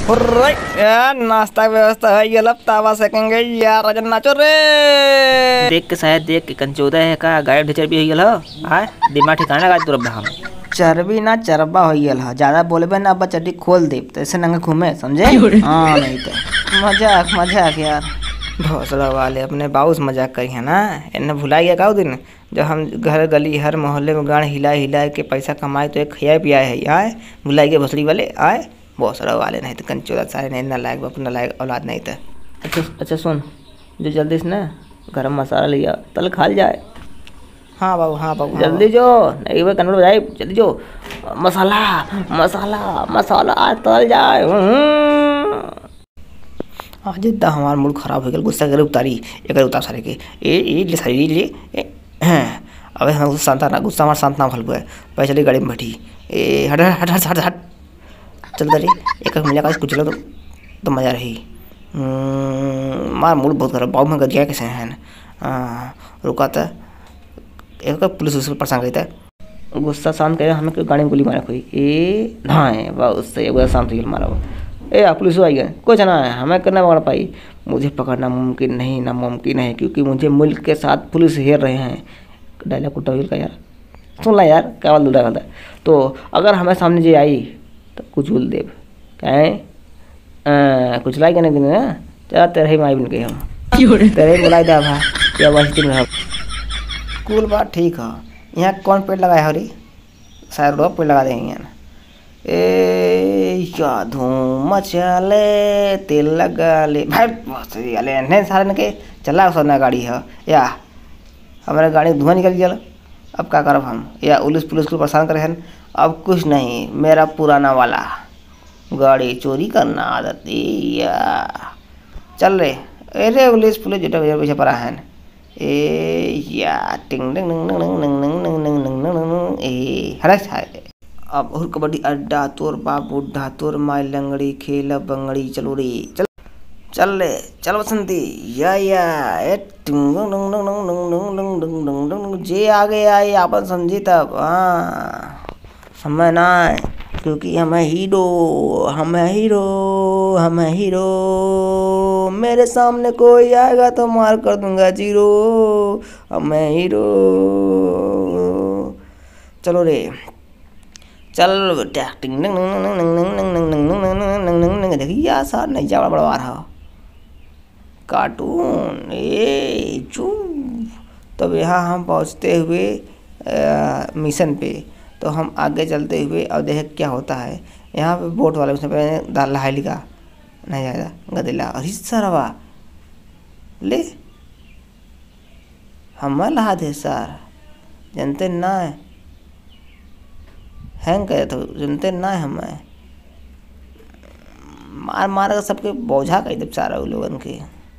Hurray यार नाश्ता की व्यवस्था है ये लब तावा सेकेंगे यार राजन नाचो रे। देख के शायद देख के कंचोदा है का गायब ढेचर भी होइल ह आ दिमाग ठिकाना लगा तुरब हम चर्बी ना चरबा होइल ह ज्यादा बोलबे ना अब चड्डी खोल दे तो ऐसे नंगे घूमे समझे। हाँ नहीं तो मजाक मजाक यार भोसड़ा वाले अपने बाउस मजाक करी है ना। इन्हें भुला गया का दिन जब हम घर गली हर मोहल्ले में गाड़ हिला हिला के पैसा कमाए तो एक खिया पिया है आए भुला गया भोसड़ी वाले आए भोसड़ा वाले नहीं तो कंचोदा सारे नहीं ना लायक अपना लायक औलाद नहीं था। अच्छा सुन जो जल्दी से ना गरम मसाला लिया तल खाल जाए। हाँ बाबू जल्दी जो नहीं भाई कन्वर्ट बजाए जल्दी जो मसाला मसाला मसाला तल जाए। आज इतना हमारा मूड खराब हो गया गुस्सा कर उतारी एक उतार सारे के ले सारी ले अबे हम शांत ना गुस्सा हमारा शांत ना भल गया पहले चली गाड़ी में बैठी ए हट हट हट हट हट चल दे एक मुलाकात कुछ चलो तो मजा रही। मार मूड बहुत खराब बाबू में गया कैसे है रुका था एक पुलिस उस पर परेशान करी था गुस्सा शांत करे हमें गाड़ी में गोली मारा कोई ए हाँ बा उससे एक शांत हो मारा ए पुलिस आई गए कुछ ना है हमें करना पकड़ पाई मुझे पकड़ना मुमकिन नहीं नामुमकिन है क्योंकि मुझे मुल्क के साथ पुलिस हेर रहे हैं। डायलॉग कुत्ता का यार सुन ला यार क्या बात दूल्हा करता है तो अगर हमें सामने जे आई तो कुछ बोल देव क्या है कुछ लाई कहने दिन ना चला तेरे ही माई बन गए हम तेरे ही बुलाई दा भाई क्या बस दिन रहा कूल बात ठीक है। यहाँ कौन पेड़ लगाया हरी शायद लोग पेड़ लगा देंगे ना ए क्या धूम मचा ले तेल लगा ले भाई बहुत अले नहीं सारे के चला सोना गाड़ी है या हमारे गाड़ी धुआं निकल गया अब क्या करब हम या पुलिस को परेशान करे हैं अब कुछ नहीं मेरा पुराना वाला गाड़ी चोरी करना आदत या चल रे अरे पुलिस जो पीछे पड़ा है ए या टिंग टिंग ए अब और कबड्डी अड्डा तोर बाप बुढ़ा तोर माई लंगड़ी खेल बंगड़ी चलो रे चल चल रे चल बसंती या ए जे आगे आई आपन समझी तब हाँ हमें ना क्योंकि हमें हीरो मेरे सामने कोई आएगा तो मार कर दूंगा जीरो हमें हीरो चलो रे चल बेटा देखिए सर नहीं जा बड़ा रहा कार्टून ए चू तब यहाँ हम पहुँचते हुए मिशन पे तो हम आगे चलते हुए अब देखें क्या होता है यहाँ पे बोट वाले उसने दाल लहाई लिखा नहीं जाएगा गदेला और हिस्सा रवा ले हम लहा दे सर जनते ना हैंग करे तो जनते ना हमें मार कर सबके बोझा कही जब सारा लोगन के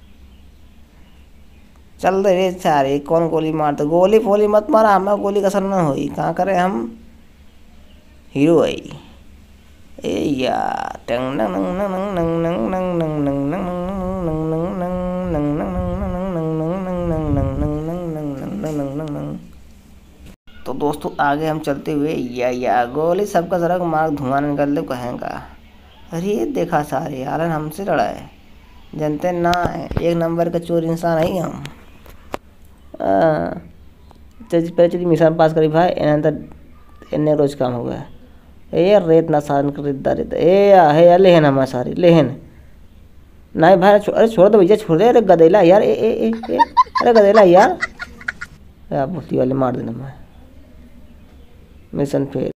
चल दे रे सारे कौन गोली मारते गोली फोली मत मारा हमें गोली का असर ना होई कहाँ करे हम हीरो आई ए या तो दोस्तों आगे हम चलते हुए या गोली सबका जरा मार धुआं निकल दे कहेंगा अरे देखा सारे आलन हमसे लड़ा है जनते ना है एक नंबर का चोर इंसान है हम चली मिशन पास करी भाई इन्हें रोज काम हो गया ए रेत ना सारन कर रेत ए लेहन हमारे सारी लेहन नहीं भाई अरे छोड़ दो भैया छोड़ दे अरे गदेला यार ए अरे गदेला यार आप वाले मार देना मैं मिशन फेल।